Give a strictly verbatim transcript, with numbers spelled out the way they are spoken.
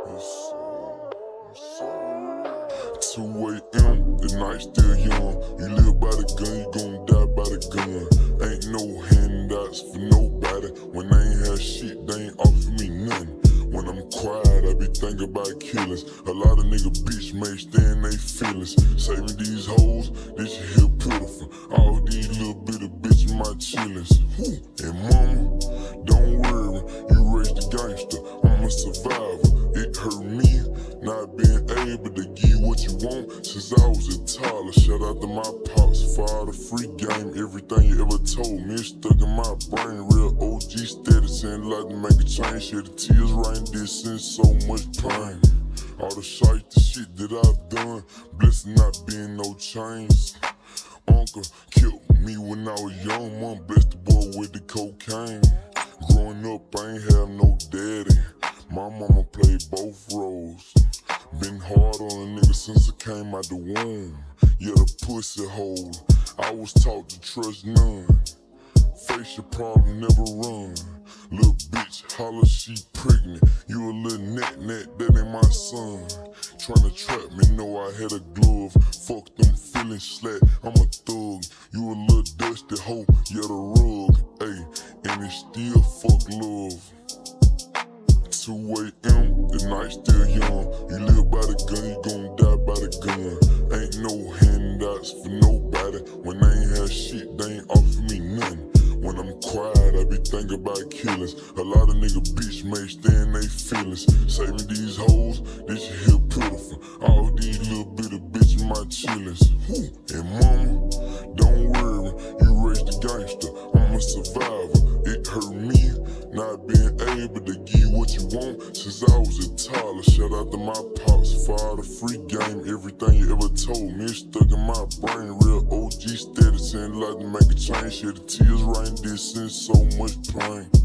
two A M, the night still young. You live by the gun, you gon' die by the gun. Ain't no handouts for nobody. When they ain't have shit, they ain't offer me nothing. When I'm quiet, I be thinking about killers. A lot of nigga bitch may stand they feelings. Saving these hoes, this shit here pitiful. All these little bitty bitches my chillings. And mama, don't worry, you raised a gangster. I'm a survivor. It hurt me not being able to give what you want since I was a toddler. Shout out to my pops for all the free game. Everything you ever told me is stuck in my brain. Real O G status and like to make a change. Here the tears rain, this and so much pain. All the shite, the shit that I've done, blessed not being no chains. Uncle killed me when I was young, mom blessed the boy with the cocaine. Growing up, I ain't have no daddy. My mama played both roles. Been hard on a nigga since I came out the womb. Yeah, the pussy hole. I was taught to trust none. Face your problem, never run. Little bitch holler she pregnant. You a little net net, that ain't my son. Tryna trap me, know I had a glove. Fuck them feelings slack, I'm a thug. You a little dusty hoe, yeah the rug. Ayy, and it's still fuck love. two A M, the night still young. You live by the gun, you gon' die by the gun. Ain't no handouts for nobody. When they ain't have shit, they ain't offer me nothing. When I'm quiet, I be thinking about killers. A lot of nigga bitch may stand they feelings. Saving these hoes, this shit here pitiful. All these little bitty bitches my chillings. And mama, don't worry, you raised a gangster. I'm a survivor. It hurt me not being able to give what you want since I was a toddler. Shout out to my pops for all the free game. Everything you ever told me is stuck in my brain. Real O G status and like to make a change. Here the tears rain, this and so much pain.